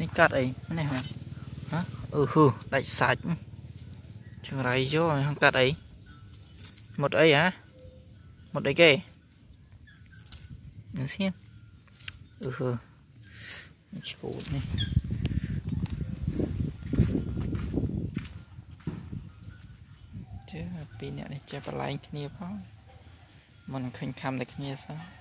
cắt ấy này hả hả hừ đại sạch chừng này vô không cắt ấy một ấy hả một đấy kì xem hừ chịu này chứ pin này chơi bật lại kia phong mình khinh khăm được kia sao